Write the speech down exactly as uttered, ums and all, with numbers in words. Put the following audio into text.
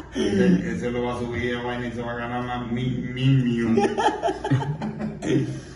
Ese, ese lo va a subir a vaina y se va a ganar más mil, mil millones.